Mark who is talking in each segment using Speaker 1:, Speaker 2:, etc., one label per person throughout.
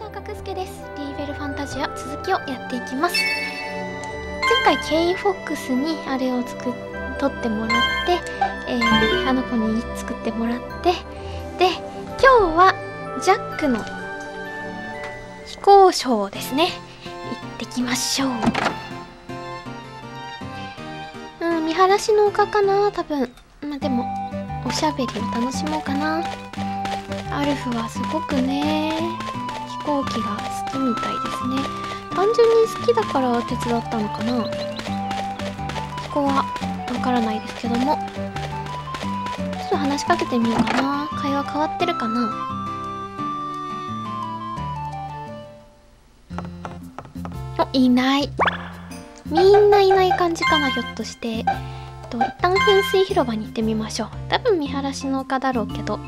Speaker 1: のかくすけです。リーベルファンタジア続きをやっていきます。前回ケインフォックスにあれを取ってもらって、あの子に作ってもらって、で今日はジャックの飛行ショーですね。行ってきましょう。見晴らしの丘かな多分。まあでもおしゃべりを楽しもうかな。アルフはすごくね飛行機が好きみたいですね。単純に好きだから手伝ったのかな。そこはわからないですけども、ちょっと話しかけてみようかな。会話変わってるかな。お、いない。みんないない感じかな、ひょっとして。一旦噴水広場に行ってみましょう。多分見晴らしの丘だろうけど。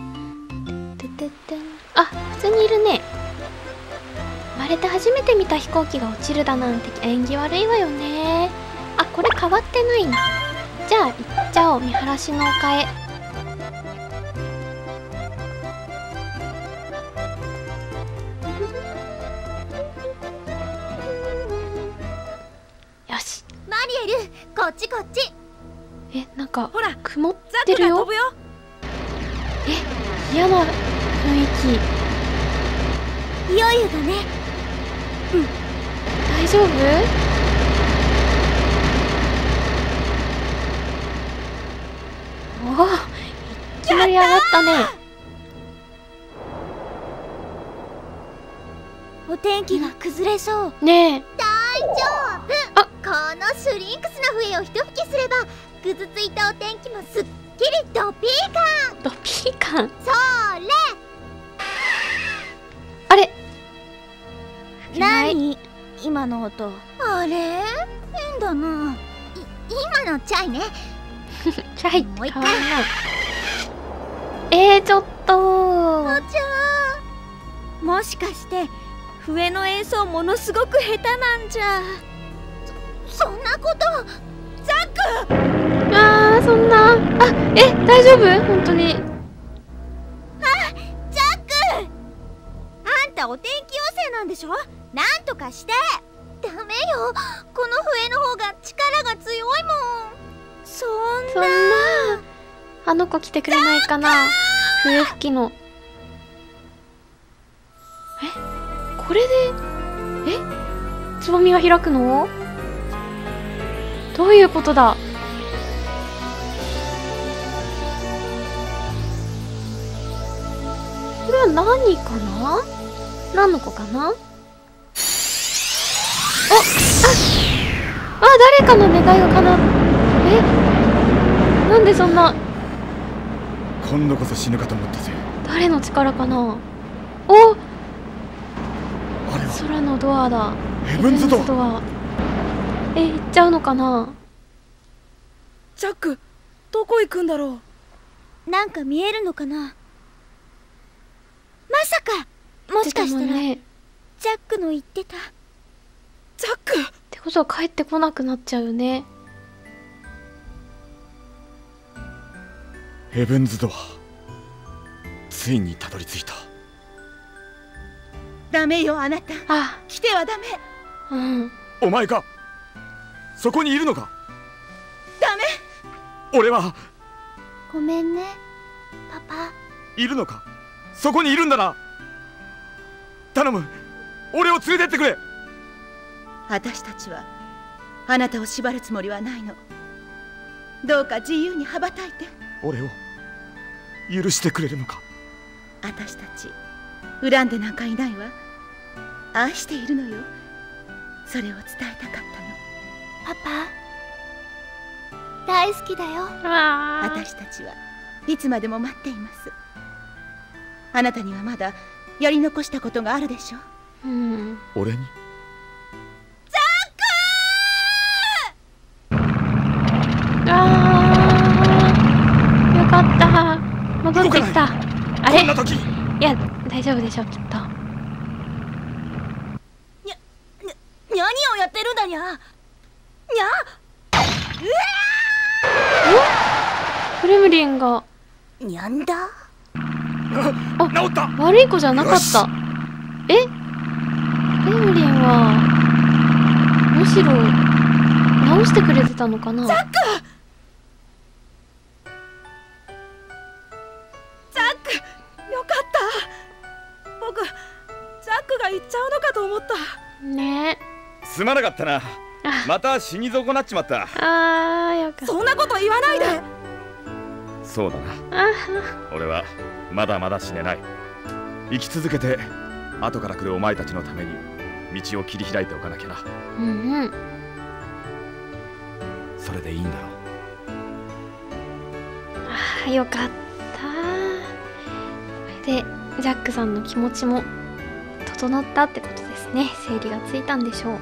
Speaker 1: あ、普通にいるね。生まれて初めて見た飛行機が落ちるだなんて縁起悪いわよね。あ、これ変わってないな。じゃあ行っちゃおう、見晴らしの丘へ。よし。
Speaker 2: マリエル、こっちこっち。
Speaker 1: なんか
Speaker 2: ほら
Speaker 1: 曇ってるよ。嫌な雰囲気。
Speaker 2: いよいよだね。
Speaker 1: 大丈夫？おお、いきなり上がったね。
Speaker 2: お天気が崩れそう。
Speaker 1: ねえ。
Speaker 2: 大丈夫。このシュリンクスの笛を一吹きすればぐずついたお天気もすっきりドピーカン。
Speaker 1: ドピーカン。
Speaker 2: それ。
Speaker 1: あれ？
Speaker 2: 何？今の音。あれ？変だな。今のチャイね。
Speaker 1: チャイ。
Speaker 2: もう一回。
Speaker 1: ちょっと。
Speaker 2: お茶。もしかして笛の演奏ものすごく下手なんじゃ。そんなこと。ザック。
Speaker 1: そんな。大丈夫？本当に。
Speaker 2: ジャック。あんたお天気妖精なんでしょ？なんとかして。ダメよ。この笛の方が力が強いもん。そんな。
Speaker 1: あの子来てくれないかな。笛吹きの。これでつぼみが開くの？どういうことだ？これは何かな？何の子かな？誰かの願いが叶う。なんでそんな。
Speaker 3: 今度こそ死ぬかと思ったぜ。
Speaker 1: 誰の力かな。
Speaker 3: あれは
Speaker 1: 空のドアだ。
Speaker 3: ヘブンズドア。
Speaker 1: 行っちゃうのかな。
Speaker 4: ジャック、どこ行くんだろ
Speaker 2: う。なんか見えるのかな。まさかもしかしたら、ジャックの言ってた。
Speaker 4: ジャック
Speaker 1: ってことは帰ってこなくなっちゃうよね。
Speaker 3: ヘブンズドア、ついにたどり着いた。
Speaker 4: ダメよ、あなた。来てはダメ。
Speaker 3: お前か。そこにいるのか。
Speaker 4: ダメ。
Speaker 3: 俺は。
Speaker 2: ごめんねパパ。
Speaker 3: いるのか。そこにいるんだな。頼む、俺を連れてってくれ。
Speaker 4: 私たちはあなたを縛るつもりはないの。どうか自由に羽ばたいて。
Speaker 3: 俺を許してくれるのか。
Speaker 4: 私たち恨んでなんかいないわ。愛しているのよ。それを伝えたかったの。
Speaker 2: パパ大好きだよ。
Speaker 4: 私たちはいつまでも待っています。あなたにはまだやり残したことがあるでしょ。
Speaker 3: 俺に。
Speaker 4: ザック。
Speaker 1: よかった。戻ってきた。あれ？いや、大丈夫でしょ、きっと。
Speaker 4: 何をやってるんだにゃ。にゃ。
Speaker 1: クレムリンが。
Speaker 4: にゃんだ。
Speaker 3: 治った。
Speaker 1: 悪い子じゃなかった。 グレムリンはむしろ直してくれてたのかな。
Speaker 2: ザックよかった。僕ザックが行っちゃうのかと思った。
Speaker 1: ね
Speaker 3: すまなかったな。また死に損なっちまった。
Speaker 1: よかった。
Speaker 2: そんなこと言わないで。
Speaker 3: そうだな。俺はまだまだ死ねない。生き続けて後から来るお前たちのために道を切り開いておかなきゃな。
Speaker 1: うんうん。
Speaker 3: それでいいんだろう。
Speaker 1: よかった。これでジャックさんの気持ちも整ったってことですね。整理がついたんでしょう。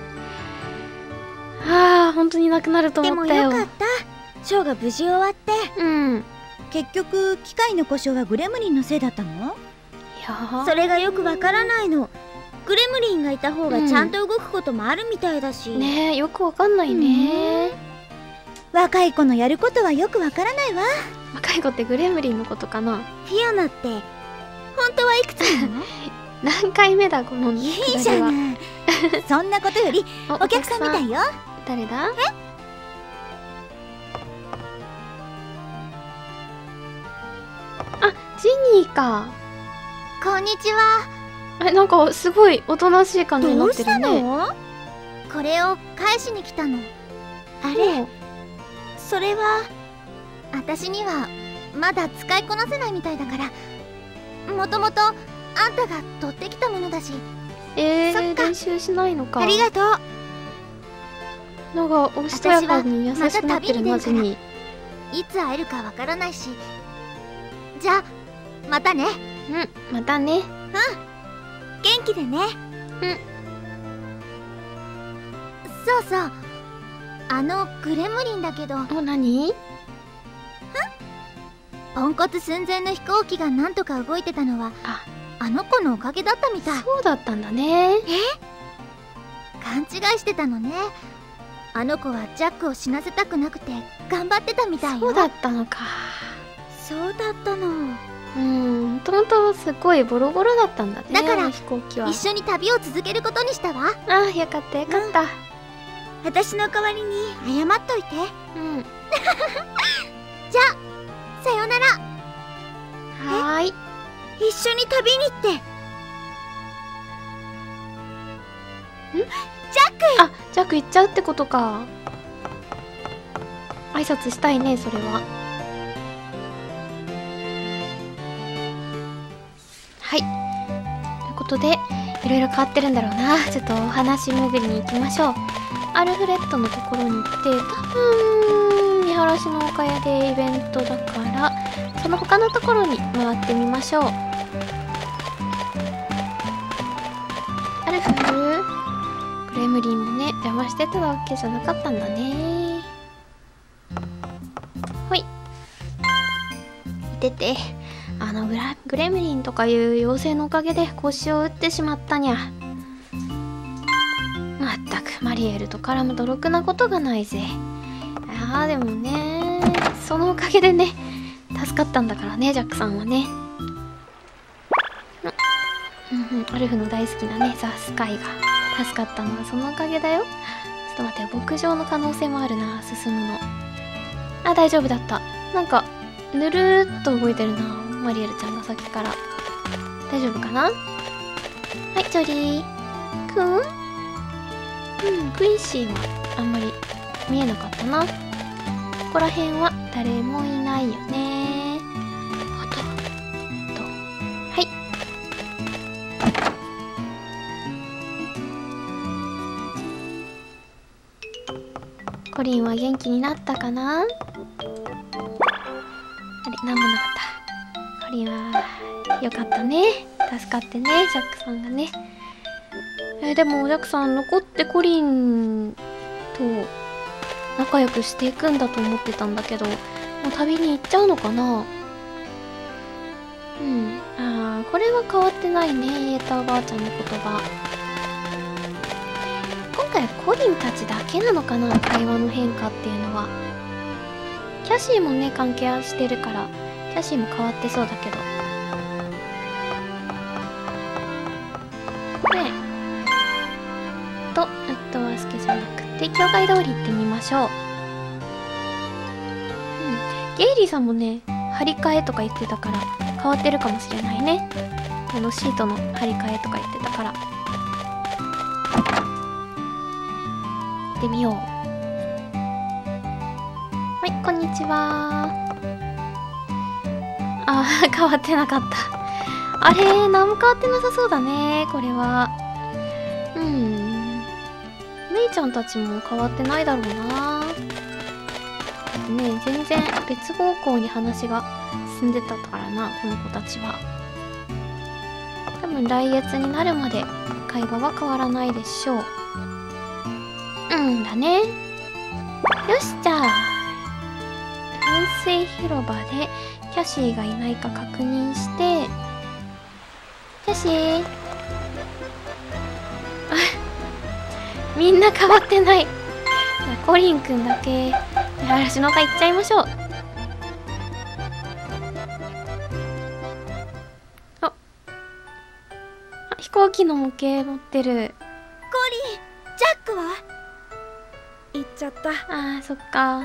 Speaker 1: 本当になくなると思ったよ。
Speaker 2: でもよかった。ショーが無事終わって。
Speaker 1: うん。
Speaker 2: 結局機械の故障はグレムリンのせいだったの？
Speaker 1: いや
Speaker 2: それがよくわからないの。グレムリンがいた方がちゃんと動くこともあるみたいだし。
Speaker 1: ねえ、よくわかんないね。
Speaker 2: 若い子のやることはよくわからないわ。
Speaker 1: 若い子ってグレムリンのことかな。
Speaker 2: フィオナって本当はいくつなの？
Speaker 1: 何回目だこの
Speaker 2: いいじゃない。そんなことよりお客さんみたいよ。
Speaker 1: 誰だ？ジニーか。
Speaker 2: こんにちは。
Speaker 1: なんかすごいおとなしい感じにな
Speaker 2: どう
Speaker 1: ってるね。
Speaker 2: したの？これを返しに来たの。あれ、それは私にはまだ使いこなせないみたいだから、もともとあんたが取ってきたものだし。そっか。
Speaker 1: 練習しないのか。
Speaker 2: ありがとう。
Speaker 1: なんかおしとやかに優しくなってるな、ジニー。
Speaker 2: いつ会えるかわからないし。じゃあまたね。
Speaker 1: うん、またね。
Speaker 2: 元気でね。そうそう、グレムリンだけど。
Speaker 1: 何？
Speaker 2: ポンコツ寸前の飛行機がなんとか動いてたのはあの子のおかげだったみたい。
Speaker 1: そうだったんだね。
Speaker 2: 勘違いしてたのね。あの子はジャックを死なせたくなくて頑張ってたみたいよ。
Speaker 1: そうだったのか。
Speaker 2: そうだったの。
Speaker 1: もともとすごいボロボロだったんだね。
Speaker 2: だから
Speaker 1: 飛行機は
Speaker 2: 一緒に旅を続けることにしたわ。
Speaker 1: よかったよかった。
Speaker 2: 私の代わりに謝っといて。じゃあさよなら。
Speaker 1: はーい。
Speaker 2: 一緒に旅に行って。
Speaker 1: ジャック行っちゃうってことか。挨拶したいね、それは。はい、ということでいろいろ変わってるんだろうな。ちょっとお話巡りに行きましょう。アルフレッドのところに行って、多分見晴らしの丘屋でイベントだからその他のところに回ってみましょう。アルフグレムリンもね邪魔してたわけじゃなかったんだね。ほい、いてて。グレムリンとかいう妖精のおかげで腰を打ってしまったにゃ。まったくマリエルと絡むとろくなことがないぜ。でもね、そのおかげでね助かったんだからね、ジャックさんはね。アルフの大好きなねザ・スカイが助かったのはそのおかげだよ。ちょっと待って、牧場の可能性もあるな、進むの。大丈夫だった。なんかぬるーっと動いてるな、マリエルちゃんがさっきから。大丈夫かな。はい、ジョリーくん。クインシーはあんまり見えなかったな。ここら辺は誰もいないよね。はい。コリンは元気になったかな。なんもなかった。コリンはよかったね。助かってね、ジャックさんがね。でもジャックさん残ってコリンと仲良くしていくんだと思ってたんだけど、もう旅に行っちゃうのかな。これは変わってないね、イエタおばあちゃんの言葉。今回はコリンたちだけなのかな、会話の変化っていうのは。キャシーもね関係してるからキャシーも変わってそうだけどね。 教会通り行ってみましょう。ゲイリーさんもね、張り替えとか言ってたから変わってるかもしれないね。シートの張り替えとか言ってたから。行ってみよう。はい、こんにちは。あー、変わってなかった。あれ、何も変わってなさそうだね、これは。メイちゃんたちも変わってないだろうな。ね、全然別方向に話が進んでたからな、この子たちは。多分来月になるまで会話は変わらないでしょう。だね。よし、じゃあ噴水広場でキャシーがいないか確認して。キャシーみんな変わってない。コリンくんだけ嵐の丘行っちゃいましょう。あ、飛行機の模型持ってる。
Speaker 2: コリン、ジャックは
Speaker 5: 行っちゃった。
Speaker 1: あー、そっか。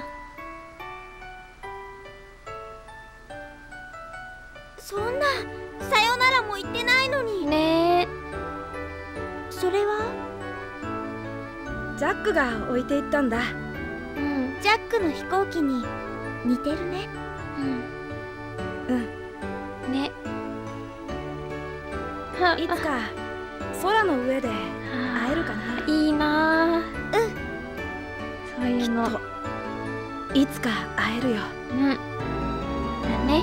Speaker 2: そんな、さよならも言ってないのに。
Speaker 1: ねえ。
Speaker 2: それは
Speaker 5: ジャックが置いていったんだ。
Speaker 2: ジャックの飛行機に似てるね。
Speaker 1: ね。
Speaker 5: いつか空の上で会えるかな。
Speaker 1: いいな。そういうの。
Speaker 5: いつか会えるよ。
Speaker 1: だね。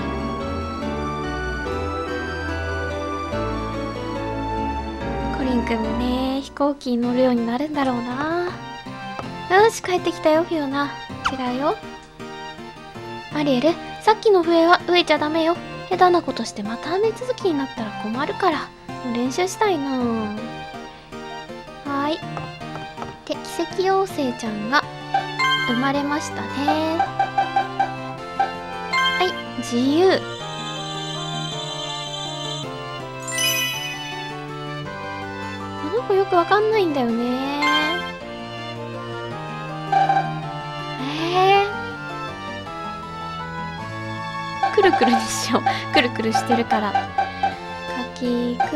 Speaker 1: コリンくんもね、飛行機に乗るようになるんだろうな。よし、帰ってきたよ、フィオナ。違うよ。アリエル、さっきの笛は植えちゃダメよ。下手なことしてまた雨続きになったら困るから。もう練習したいな。はーい。で、奇跡妖精ちゃんが生まれましたね。はい、自由。この子よくわかんないんだよね。くるくるにしよう。くるくるしてるから。かきく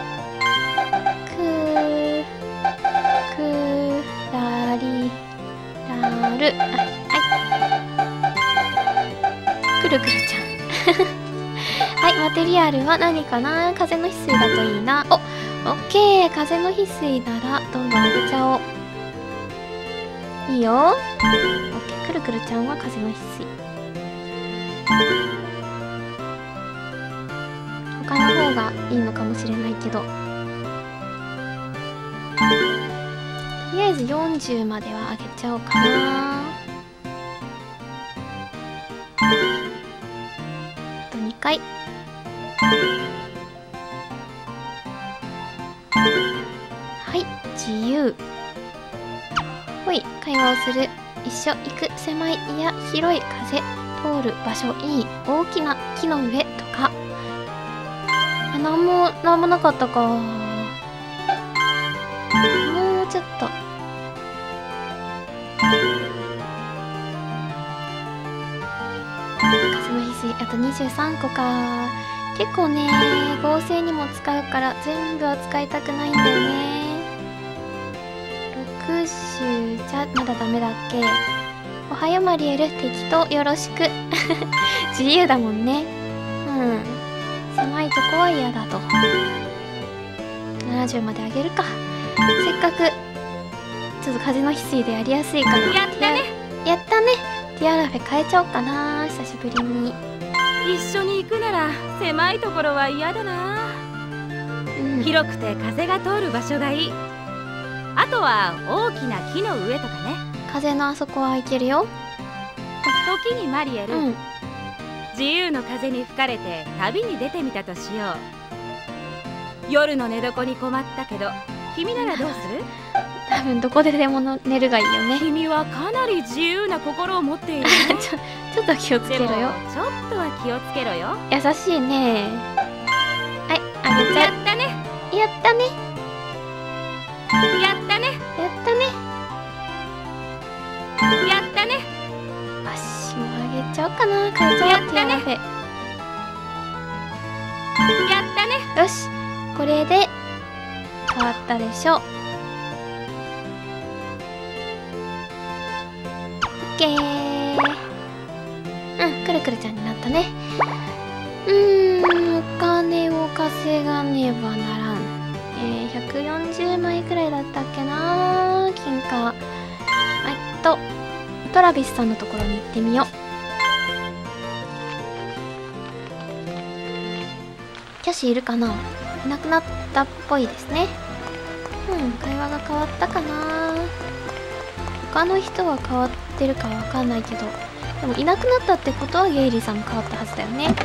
Speaker 1: らりらる。くるくるちゃん。はい、マテリアルは何かな。風の翡翠だといいな。オッケー。風の翡翠ならどんどんあげちゃおう。いいよ。オッケー。くるくるちゃんは風の翡翠。他の方がいいのかもしれないけど、とりあえず40までは上げちゃおうかな。あと2回。はい、自由。ほい、会話をする。一緒行く。狭い、いや広い。風通る場所いい。大きな木の上とか。なんもなかったか。もうちょっと。風の翡翠あと23個か。結構ね、合成にも使うから全部は使いたくないんだよね。60じゃまだダメだっけ。おはようマリエル、適当よろしく。自由だもんね。狭いとこは嫌だと。70まで上げるか。せっかくちょっと風の翡翠でやりやすいから。
Speaker 2: やったね。
Speaker 1: やったね。ティアラフェ変えちゃおうかな、久しぶりに。
Speaker 5: 一緒に行くなら狭いところは嫌だな。広くて風が通る場所がいい。あとは大きな木の上とかね。
Speaker 1: 風のあそこは行けるよ。
Speaker 5: 時にマリエル、自由の風に吹かれて旅に出てみたとしよう。夜の寝床に困ったけど、君ならどうする？
Speaker 1: 多分どこででも寝るがいいよね。
Speaker 5: 君はかなり自由な心を持っているよ。
Speaker 1: ちょっと気をつけろよ。
Speaker 5: ちょっとは気をつけろよ。
Speaker 1: 優しいね。はい、あげちゃう。
Speaker 5: やったね。
Speaker 1: やったね。
Speaker 5: やったね。
Speaker 1: やったね。 ちゃおうかな。変えちゃおう。ティアラフェ。
Speaker 5: やったね。
Speaker 1: よし、これで変わったでしょ。オッケー。くるくるちゃんになったね。お金を稼がねばならん。140枚くらいだったっけな、金貨。トラビスさんのところに行ってみよう。キャシーいるかな。いなくなったっぽいですね。会話が変わったかな。他の人は変わってるかわかんないけど、でもいなくなったってことはゲイリーさんも変わったはずだよね。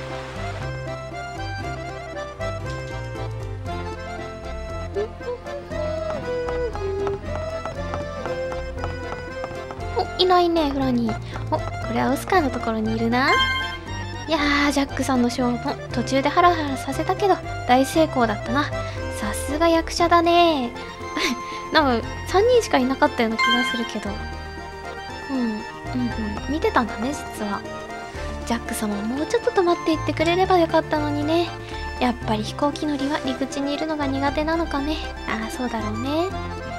Speaker 1: いないね、フラニー。これはウスカーのところにいるな。いやー、ジャックさんのショーも途中でハラハラさせたけど大成功だったな。さすが役者だね。なんか3人しかいなかったような気がするけど、見てたんだね、実は。ジャック様もうちょっと止まっていってくれればよかったのにね。やっぱり飛行機乗りは陸地にいるのが苦手なのかね。そうだろうね。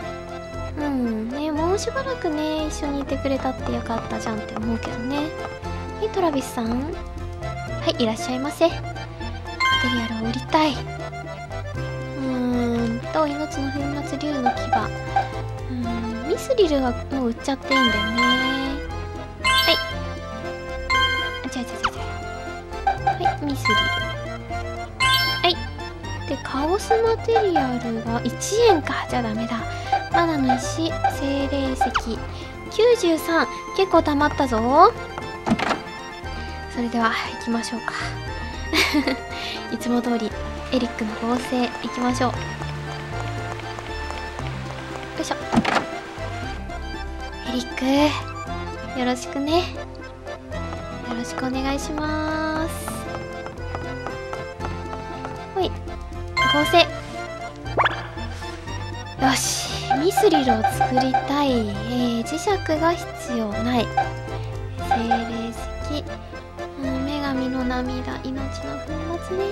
Speaker 1: もうしばらくね、一緒にいてくれたってよかったじゃんって思うけどね。トラビスさん。はい、いらっしゃいませ。マテリアルを売りたい。命の粉末竜の牙。ミスリルはもう売っちゃっていいんだよね。はい。はい、ミスリル。はい。で、カオスマテリアルが1円か。じゃあダメだ。マナの石、精霊石93。結構溜まったぞ。それでは行きましょうか。いつも通りエリックの合成行きましょう。よいしょ。エリック、よろしくね。よろしくお願いします。ほい、合成。よし、ミスリルを作りたい。磁石が必要ない。精霊石、女神の涙、命の粉末ね。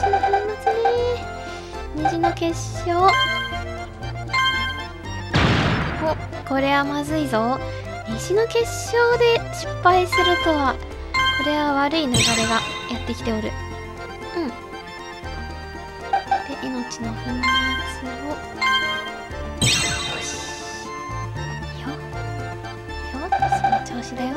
Speaker 1: 虹の結晶。これはまずいぞ。虹の結晶で失敗するとは。これは悪い流れがやってきておる。で、命の粉末を。よし。いいよ。その調子だよ。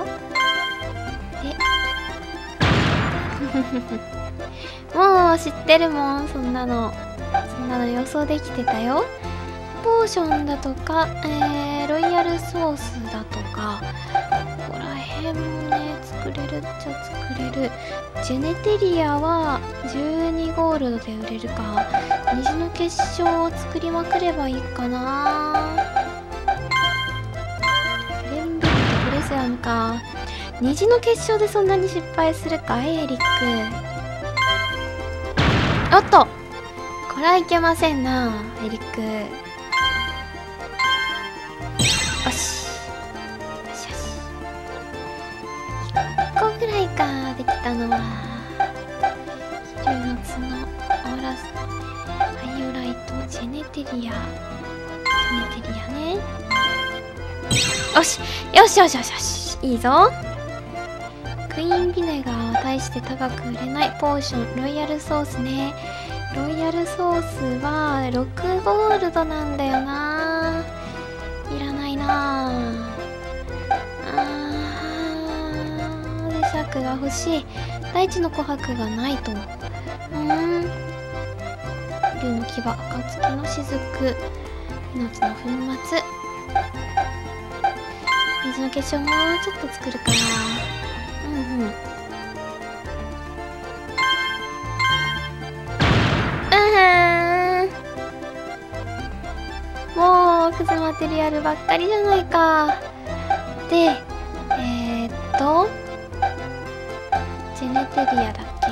Speaker 1: で、もう知ってるもん、そんなの予想できてたよ。ポーションだとか、ロイヤルソースだとか、ここら辺もね、作れるっちゃ作れる。ジェネテリアは12ゴールドで売れるか。虹の結晶を作りまくればいいかな。フレンベルとプレセラムか。虹の結晶でそんなに失敗するかい、エリック。おっと、これはいけませんな、エリック。よし。1個ぐらいか、できたのは。飛竜の角、オーラス、ハイオライト、ジェネテリアね。よし、いいぞ。クイーンビネガーは大して高く売れない。ポーション、ロイヤルソースね。ロイヤルソースは6ゴールドなんだよな。いらないな。磁石が欲しい。大地の琥珀がないと。竜の牙、暁の雫、命の粉末。水の結晶もうちょっと作るかな。もうクズマテリアルばっかりじゃないか。で、ジェネテリアだっけ。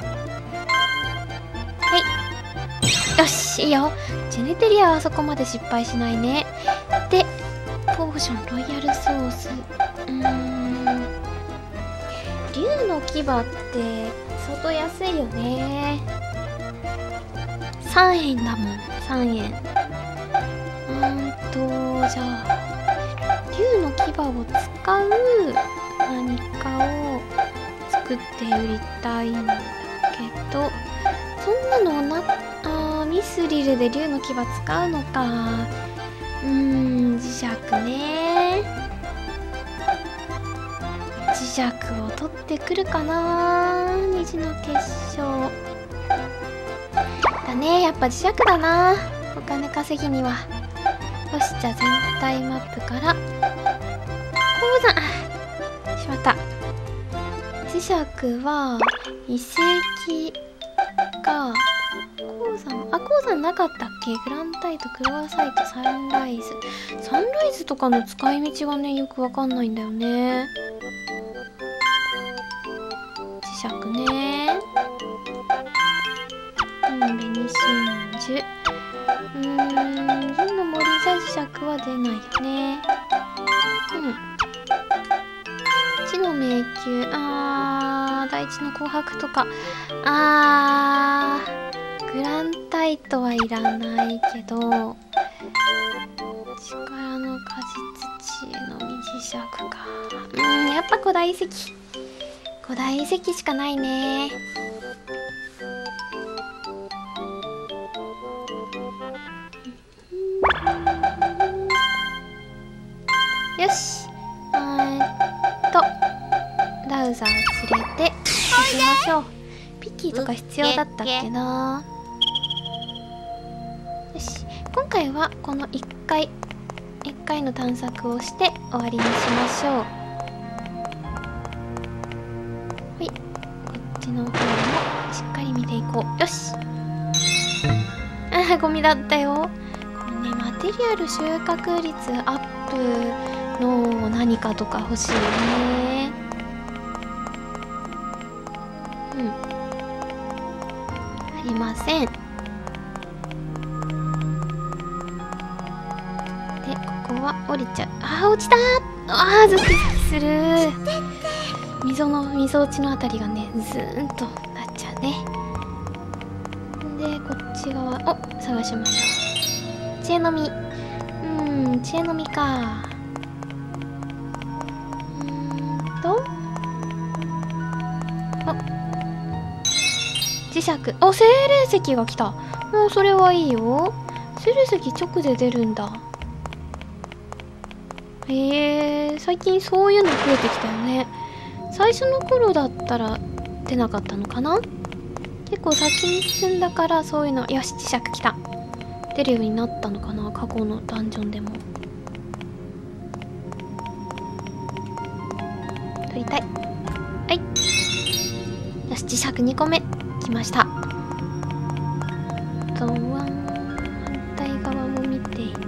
Speaker 1: はい、よし、いいよ。ジェネテリアはそこまで失敗しないね。で、ポーション、ロイヤルソース、 竜の牙って相当安いよね。3円だもん、3円。じゃあ竜の牙を使う何かを作って売りたいんだけど、そんなのミスリルで竜の牙使うのか。磁石ね。磁石を取ってくるかな。虹の結晶だね。やっぱ磁石だな、お金稼ぎには。よし、じゃあ全体マップから鉱山、しまった。磁石は遺跡か鉱山なかったっけ。グランタイト、クロアサイト、サンライズとかの使い道がねよくわかんないんだよね。磁石ね。紅真珠。銀の森じゃ磁石は出ないよね。地の迷宮、大地の紅白とか、グランタイトはいらないけど、力の果実地のみ磁石か。やっぱ古代遺跡しかないね。よし、ラウザーを連れて行きましょう。ピッキーとか必要だったっけな。よし、今回はこの1回の探索をして終わりにしましょう。はい、こっちの方もしっかり見ていこう。よし、ゴミだったよ。このね、マテリアル収穫率アップの何かとか欲しいね。ありません。で、ここは降りちゃう。落ちたー。ズキズキする。溝落ちのあたりがねズーンとなっちゃうね。で、こっち側探しましょう。知恵の実。知恵の実か。磁石。精霊石が来た。もうそれはいいよ。精霊石直で出るんだ。最近そういうの増えてきたよね。最初の頃だったら出なかったのかな。結構先に進んだからそういうの。よし、磁石来た。出るようになったのかな、過去のダンジョンでも。取りたい。はい、よし、磁石2個目来ました。反対側も見ていって、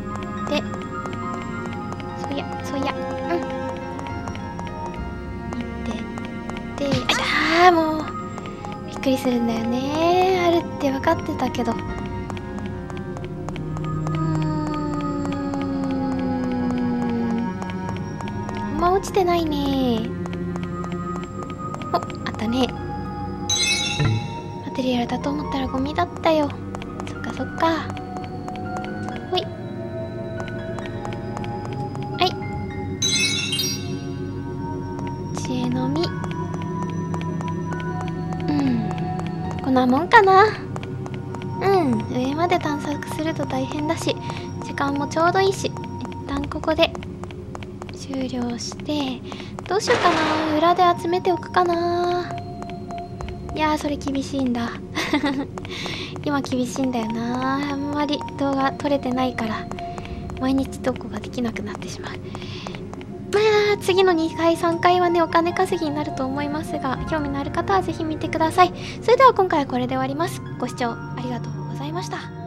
Speaker 1: そや見てって、もうびっくりするんだよね。あるって分かってたけど。あんま落ちてないね。あったね。マテリアルだと思ったらゴミだったよ。そっかそっか。ほい。はい。知恵の実。こんなもんかな。上まで探索すると大変だし、時間もちょうどいいし、一旦ここで終了して、どうしようかな。裏で集めておくかな。いやー、それ厳しいんだ。今厳しいんだよな。あんまり動画撮れてないから毎日投稿ができなくなってしまう。次の2回3回はね、お金稼ぎになると思いますが、興味のある方はぜひ見てください。それでは今回はこれで終わります。ご視聴ありがとうございました。